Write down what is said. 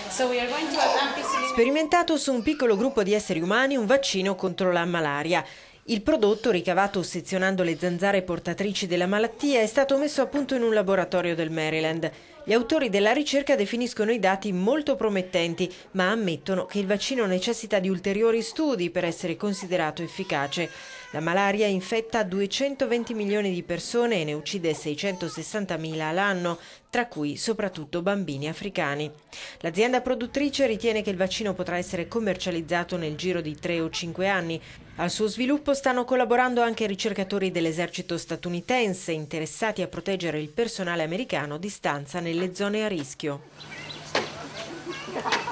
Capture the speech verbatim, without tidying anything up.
Sperimentato su un piccolo gruppo di esseri umani un vaccino contro la malaria. Il prodotto, ricavato sezionando le zanzare portatrici della malattia, è stato messo a punto in un laboratorio del Maryland. Gli autori della ricerca definiscono i dati molto promettenti, ma ammettono che il vaccino necessita di ulteriori studi per essere considerato efficace. La malaria infetta duecentoventi milioni di persone e ne uccide seicentosessantamila all'anno, tra cui soprattutto bambini africani. L'azienda produttrice ritiene che il vaccino potrà essere commercializzato nel giro di tre o cinque anni. Al suo sviluppo stanno collaborando anche ricercatori dell'esercito statunitense interessati a proteggere il personale americano di stanza nelle zone a rischio.